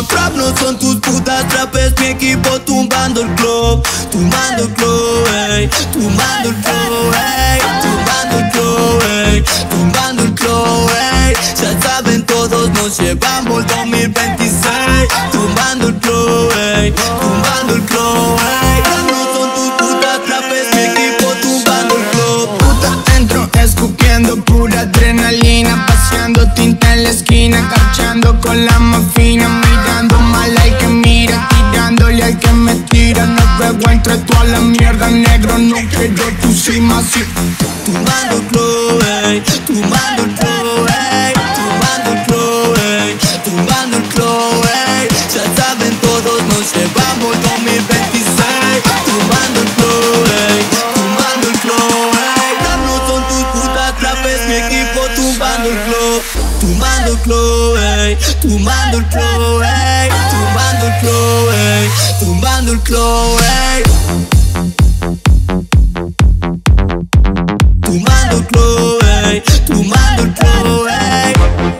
Trap no son tus putas, trap es mi equipo tumbando el club. Tumbando el club, ey. Tumbando el club, ey. Tumbando el club, ey. Tumbando el club, ey. Ya saben todos, nos llevamos 2026. Tumbando el club, ey. Tumbando el club, ey. Trap no son tus putas, trap es mi equipo tumbando el club. Puta dentro, escupiendo pura adrenalina, paseando tinta en la esquina, carchando con la más fina, mirando mal al que mira, tirándole al que me tira. No veo entre toda la mierda, negro, no quiero tu cima así. Tumbando el club, ey. Tumbando el club, ey. Tumbando el club, ey. Tumbando el club, ey. Ya saben todos, nos llevamos 2026. Tumbando el club, ey. Tumbando el club, ey. Trap no son tus putas, trap es mi equipo tumbando el club. Tumbando el club, ey. Tumbando el club, ey. Tumbando el club, ey. Tumbando el club, ey. Tumbando el club, ey. Tumbando el club, ey.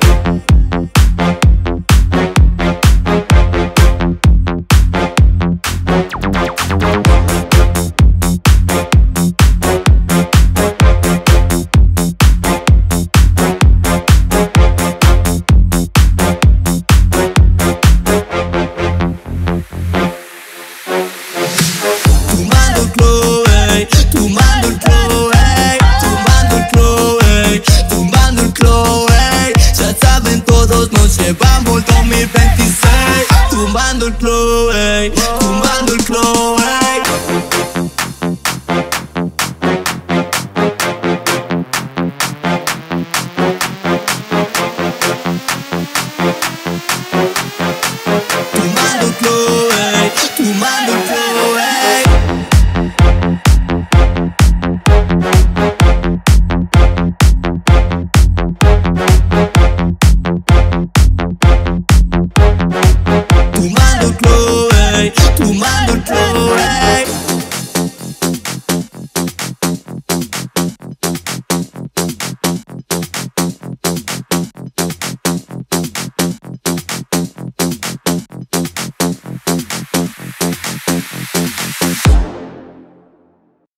Tumbando el club, ey. Tumbando el club, ey. Tumbando el club, ey. Tumbando el club, ey. Ya saben todos, nos llevamos 2026. Tumbando el club, ey. Tumbando el club,